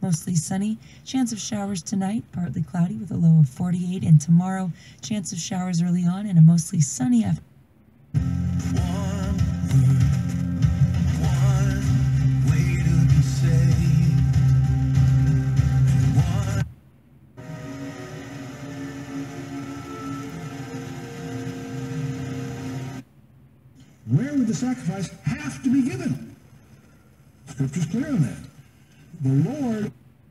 Mostly sunny. Chance of showers tonight, partly cloudy with a low of 48. And tomorrow, chance of showers early on and a mostly sunny afternoon. Where would the sacrifice have to be given? Scripture's clear on that. The Lord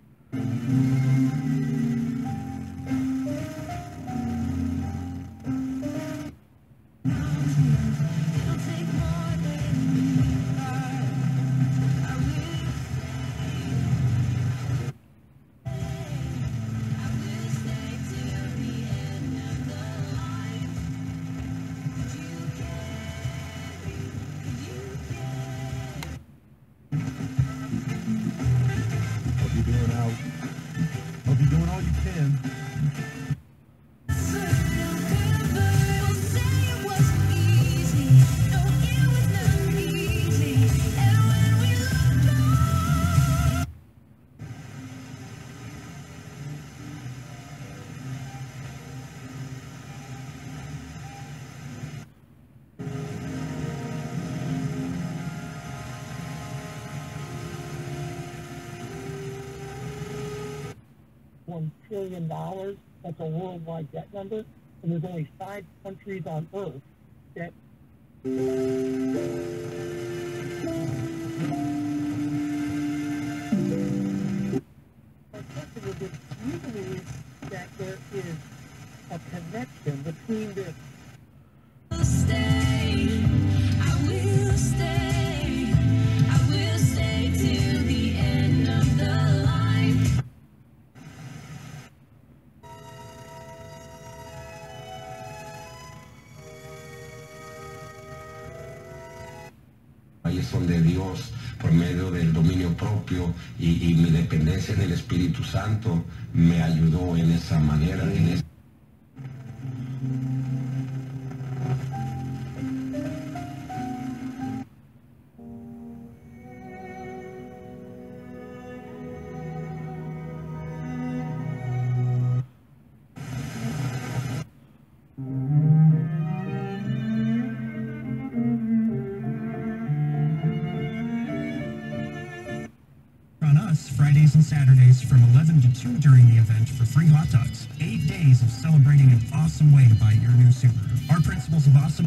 Hope you're doing all you can. $1 trillion. That's a worldwide debt number, and there's only 5 countries on Earth that. My question is, if you believe that there is a connection between this. Ahí es donde Dios, por medio del dominio propio y mi dependencia en el Espíritu Santo, me ayudó en esa manera, en esa. On us Fridays and Saturdays from 11 to 2 during the event for free hot dogs. 8 days of celebrating an awesome way to buy your new Subaru. Our principles of awesome.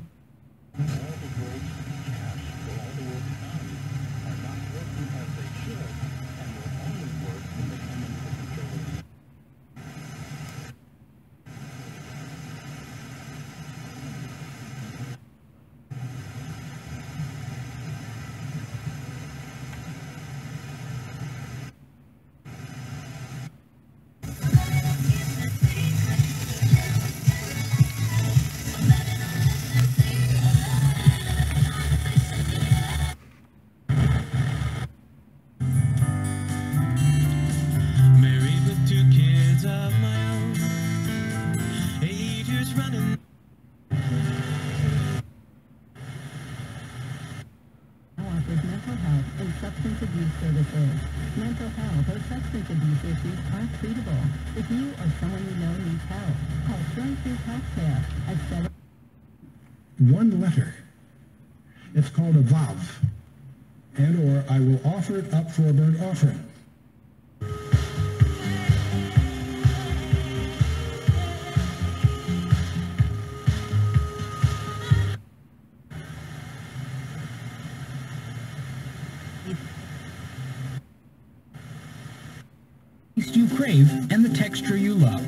Substance abuse services. Mental health or substance abuse issues are treatable. If you or someone you know needs help, call Shriners Healthcare at 7. one letter. It's called a vav. And or I will offer it up for a burnt offering. You crave and the texture you love.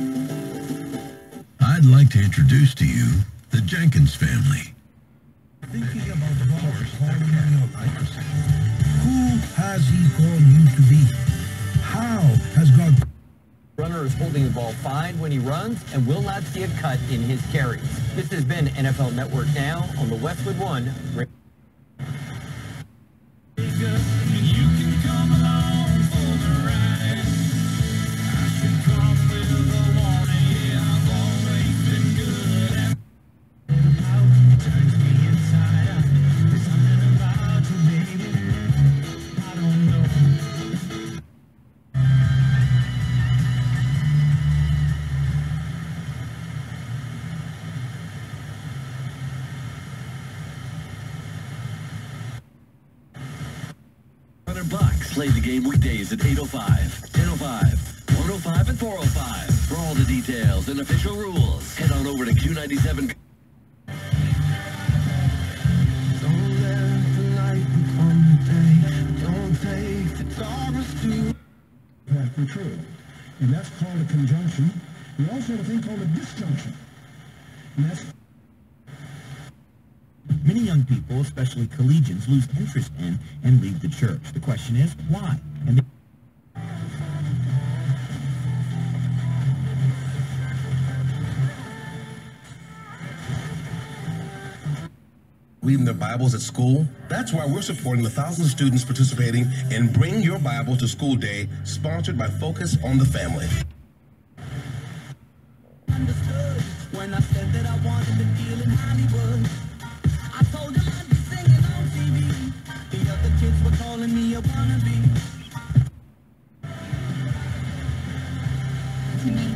I'd like to introduce to you the Jenkins family. Thinking about God calling in your life. Who has He called you to be? How has God... Runner is holding the ball fine when he runs and will not see a cut in his carries. This has been NFL Network Now on the Westwood One. Play the game weekdays at 8:05, 10:05, 1:05, and 4:05. For all the details and official rules, head on over to Q97. Don't let the night become the day. Don't take the darkness to path for truth. And that's called a conjunction. We also have a thing called a disjunction. And that's Many young people, especially collegians, lose interest in and leave the church. The question is, why? And reading their Bibles at school. That's why we're supporting the thousands of students participating in Bring Your Bible to School Day, sponsored by Focus on the Family. Understood when I said that I wanted to deal in Hollywood. I told them I'd be singing on TV. The other kids were calling me a wannabe. To me.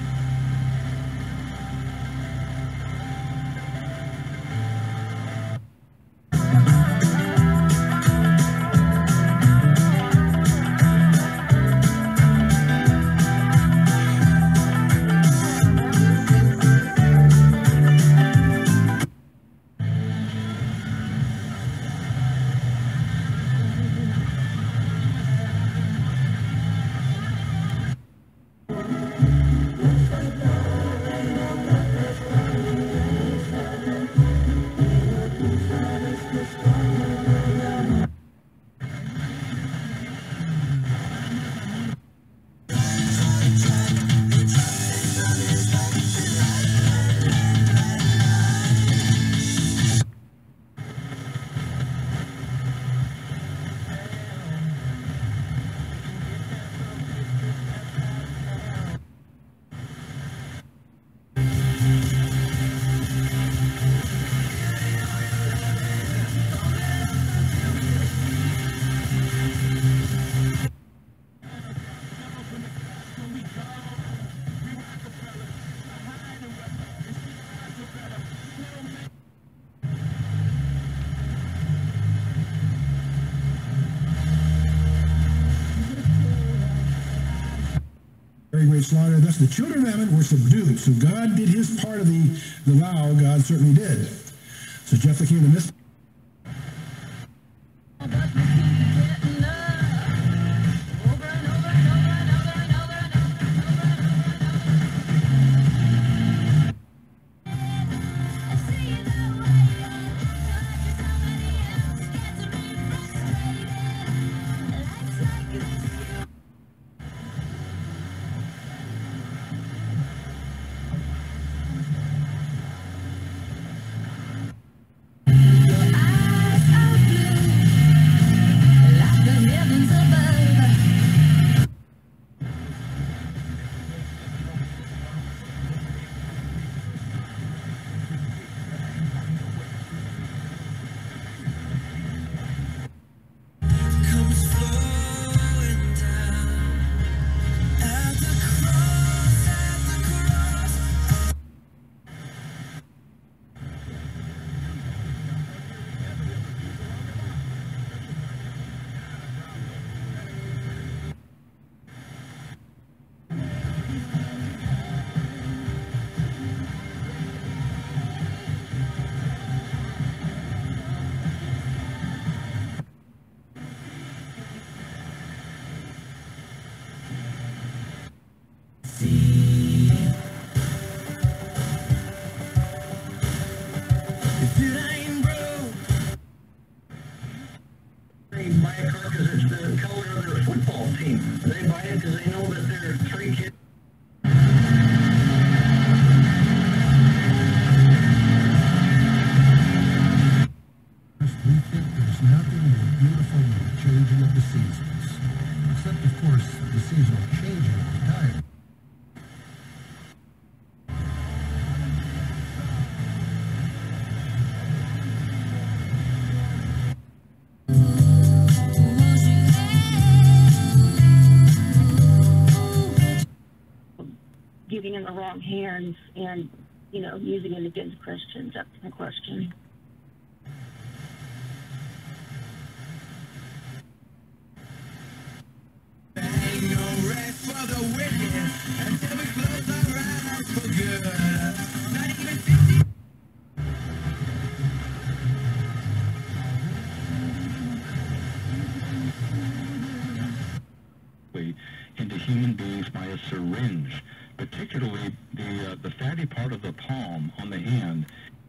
very great slaughter. Thus the children of Ammon were subdued. So God did his part of the vow. God certainly did. So Jephthah came to Mizpah. Giving in the wrong hands and, using it against Christians. That's the question. of the wicked until we close our eyes for good. Not even 50. Into human beings by a syringe, particularly the fatty part of the palm on the hand